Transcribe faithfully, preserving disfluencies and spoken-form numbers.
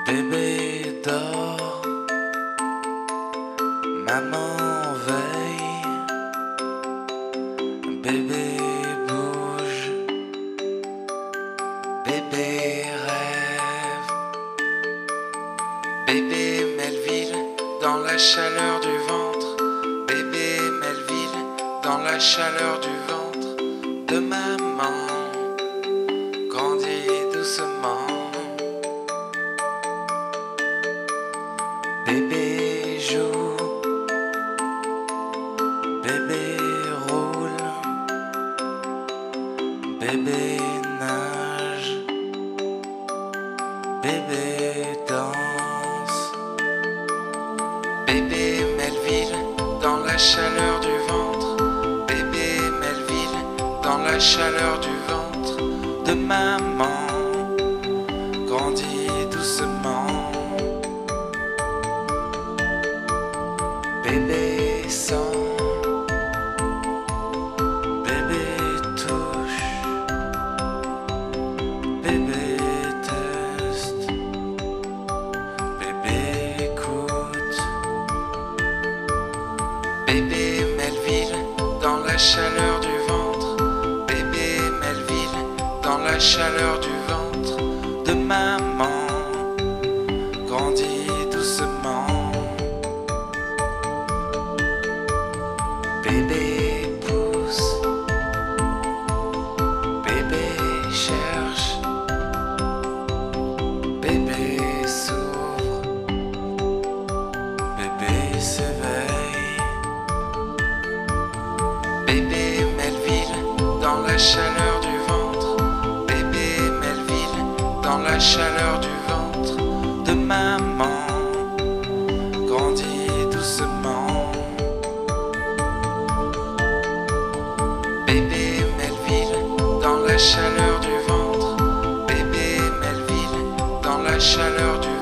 Bébé dort, maman veille, bébé bouge, bébé rêve, bébé Melville dans la chaleur du ventre, bébé Melville dans la chaleur du ventre de maman, grandit doucement. Bébé joue, bébé roule, bébé nage, bébé danse, bébé Melville dans la chaleur du ventre, bébé Melville dans la chaleur du ventre de maman, grandit doucement. Bébé sent, bébé touche, bébé teste, bébé écoute, bébé Melville dans la chaleur du ventre, bébé Melville dans la chaleur du ventre de maman, grandit doucement. Bébé pousse, bébé cherche, bébé s'ouvre, bébé s'éveille, bébé Melville dans la chaleur du ventre, bébé Melville dans la chaleur du ventre de maman, grandit doucement. Bébé Melville dans la chaleur du ventre, bébé Melville dans la chaleur du